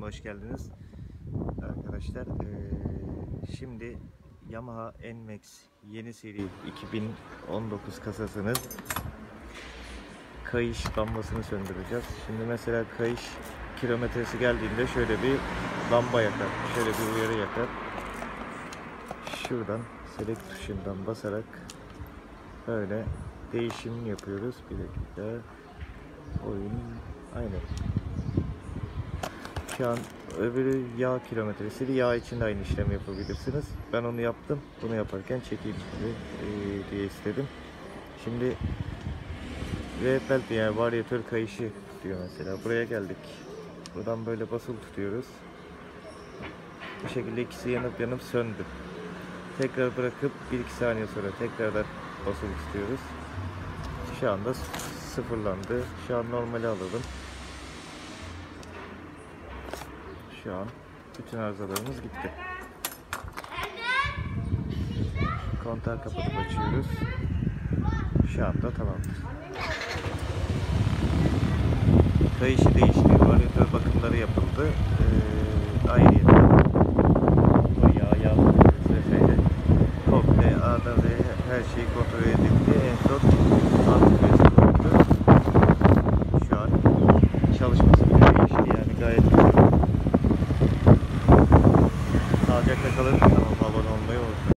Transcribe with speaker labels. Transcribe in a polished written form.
Speaker 1: hoş geldiniz arkadaşlar. Şimdi Yamaha NMAX yeni seri 2019 kasasının kayış lambasını söndüreceğiz. Şimdi mesela kayış kilometresi geldiğinde şöyle bir lamba yakar, şöyle bir uyarı yakar. Şuradan select tuşundan basarak böyle değişim yapıyoruz. Bir dakika. Oyun aynen. Şu an öbürü yağ kilometresi, yağ için de aynı işlemi yapabilirsiniz. Ben onu yaptım. Bunu yaparken çekeyim diye istedim. Şimdi VFL yani varyatör kayışı diyor mesela. Buraya geldik. Buradan böyle basılı tutuyoruz. Bu şekilde ikisi yanıp söndü. Tekrar bırakıp 1-2 saniye sonra tekrardan basılı tutuyoruz. Şu anda sıfırlandı. Şu an normali alalım. Şu an bütün arızalarımız gitti. Kontağı kapatıp açıyoruz. Şu anda tamamdır. Kayışı değişti. Varyatör bakımları yapıldı. Ayrıca yağ vesaire komple A'dan Z'ye her şeyi kontrol edildi. En son antifriz kuruldu. Şu an çalışması bile değişti. Yani gayet güzel. Sağlıcakla kalın.